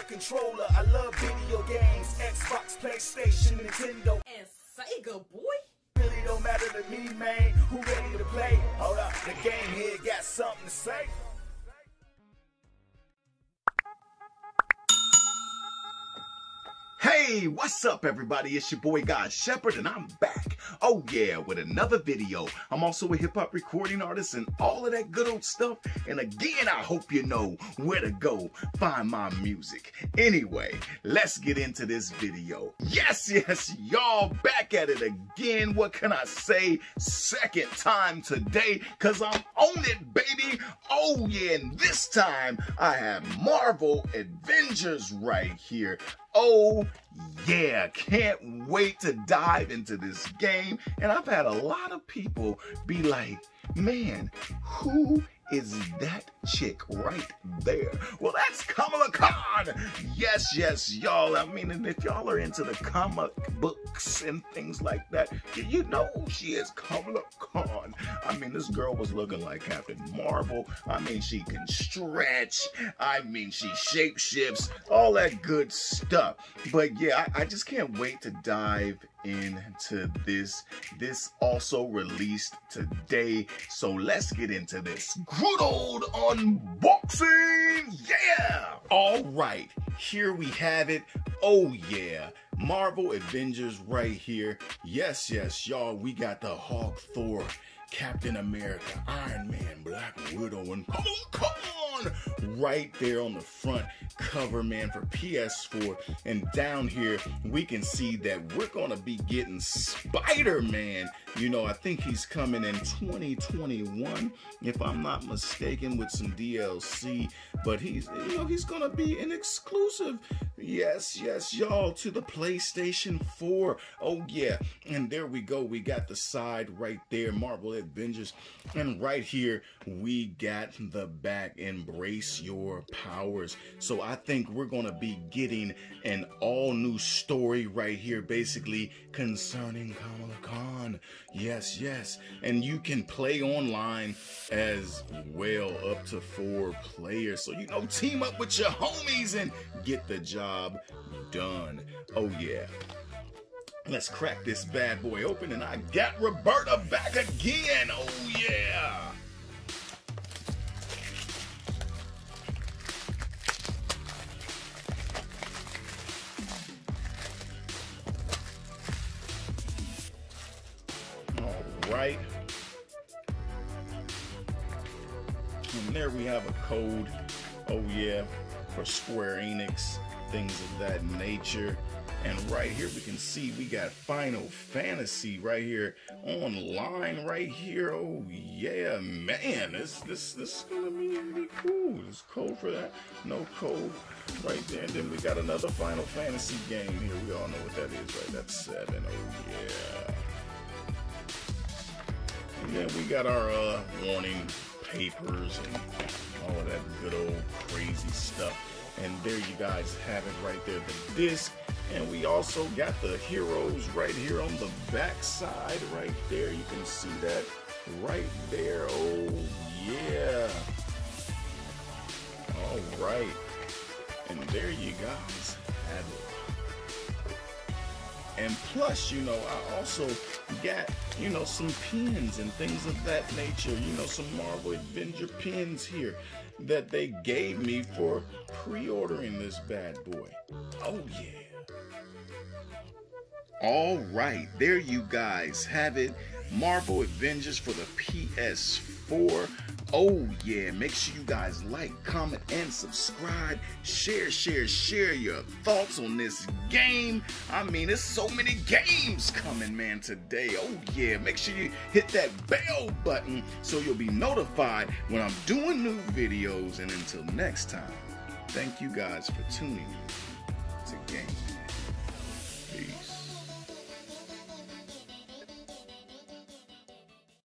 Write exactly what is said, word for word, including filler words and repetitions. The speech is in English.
controller. I love video games, Xbox, PlayStation, Nintendo, and Sega, boy. Really don't matter to me, man. Who ready to play? Hold up, the game here got something to say. Hey, what's up everybody? It's your boy God Shepherd and I'm back. Oh yeah, with another video. I'm also a hip hop recording artist and all of that good old stuff. And again, I hope you know where to go find my music. Anyway, let's get into this video. Yes, yes, y'all back at it again. What can I say? Second time today, cause I'm on it, baby. Oh yeah, and this time I have Marvel Avengers right here. Oh yeah, can't wait to dive into this game. And I've had a lot of people be like, man, who is that chick right there? Well, that's Kamala Khan. Yes, yes, y'all. I mean, and if y'all are into the comic books and things like that, you know who she is, Kamala Khan. I mean, this girl was looking like Captain Marvel. I mean, she can stretch. I mean, she shapeshifts, all that good stuff. But yeah, I, I just can't wait to dive into this. This also released today. So let's get into this good old unboxing. Yeah. All right, here we have it. Oh yeah, Marvel Avengers right here. Yes, yes, y'all, we got the Hulk, Thor, Captain America, Iron Man, Black Widow, and Kamala Khan right there on the front cover, man, for P S four. And down here, we can see that we're gonna be getting Spider-Man. You know, I think he's coming in twenty twenty-one, if I'm not mistaken, with some D L C. But he's, you know, he's gonna be an exclusive. Yes, yes, y'all, to the PlayStation four. Oh yeah, and there we go. We got the side right there, Marvel Avengers, and right here we got the back. Embrace your powers. So I think we're gonna be getting an all new story right here, basically concerning Kamala Khan. Yes, yes, and you can play online as well, up to four players. So you know, team up with your homies and get the job done. Oh yeah. Let's crack this bad boy open, and I got Roberta back again. Oh yeah. All right. And there we have a code. Oh yeah, for Square Enix, things of that nature. And right here we can see we got Final Fantasy right here online right here. Oh yeah, man, this this this is gonna be really cool. There's code for that, no code right there. And then we got another Final Fantasy game here. We all know what that is, right? That's seven. Oh yeah. And then we got our uh, warning papers and all of that good old crazy stuff. And there you guys have it right there, the disc. And we also got the heroes right here on the back side right there. You can see that right there. Oh yeah. All right. And there you guys have it. And plus, you know, I also got, you know, some pins and things of that nature. You know, some Marvel Avenger pins here that they gave me for pre-ordering this bad boy. Oh yeah. All right, there you guys have it. Marvel Avengers for the P S four. Oh yeah, make sure you guys like, comment, and subscribe. Share, share, share your thoughts on this game. I mean, there's so many games coming, man, today. Oh yeah, make sure you hit that bell button so you'll be notified when I'm doing new videos. And until next time, thank you guys for tuning in to Game.